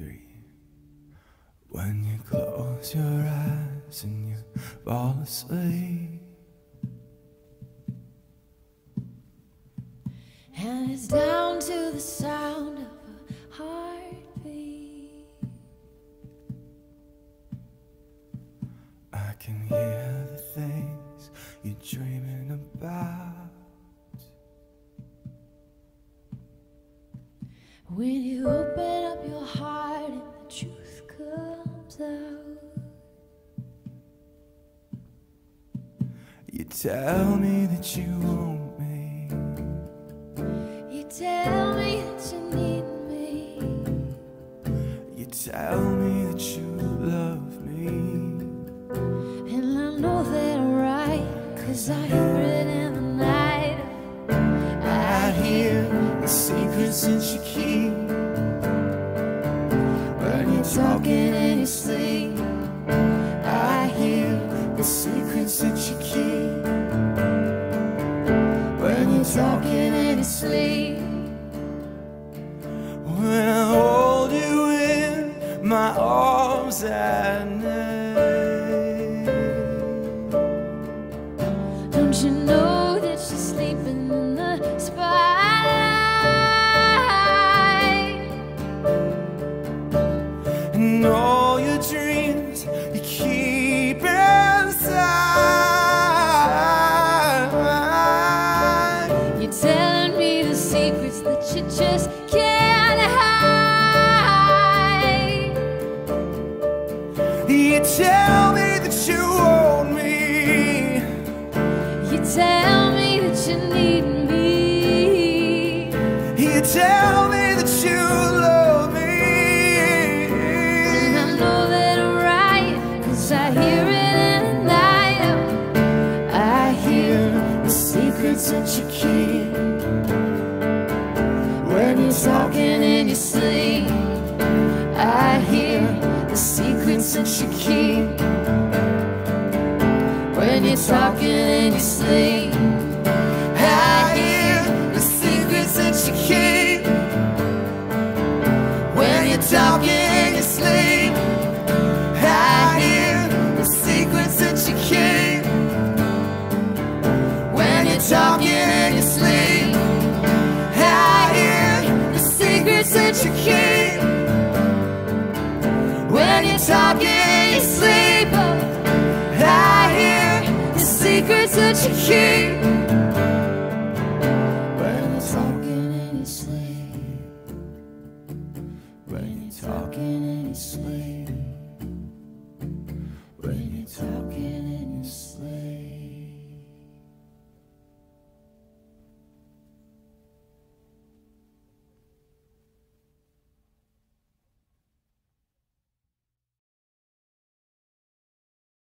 three. When you close your eyes and you fall asleep, and it's down to the sound of a heartbeat. I can hear the things you're dreaming about. When you open up your heart and the truth comes out, You tell me that you want me. you tell me that you need me. You tell me that you love me. And I know that I'm right, 'cause I hear it in the night. I hear the secrets that you keep when you're talking in your sleep. I hear the secrets that you keep when you're talking in your sleep. When I hold you in my arms at night, Don't you know that you're sleeping in the spotlight? and all your dreams you keep inside. You're telling me the secrets that you just can't hide. You tell me that you want me. You tell me that you need me. You tell me that you love me. And I know that I'm right, 'cause I hear it in the night. I hear the secrets that you keep When you're talking in your sleep, I hear the secrets that you keep when you're talking in your sleep. I hear the secrets that you keep when you're talking in your sleep. I hear the secrets that you keep when you're talking in your sleep. I hear the secrets that you keep when you're talking in your sleep. I hear the secrets that you keep when you're talking in your sleep. When you're talking in your sleep.